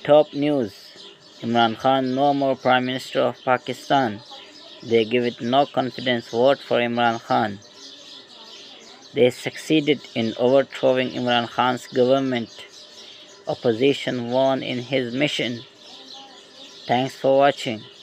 Top news: Imran Khan no more Prime Minister of Pakistan. They give it no confidence vote for Imran Khan. They succeeded in overthrowing Imran Khan's government. Opposition won in his mission. Thanks for watching.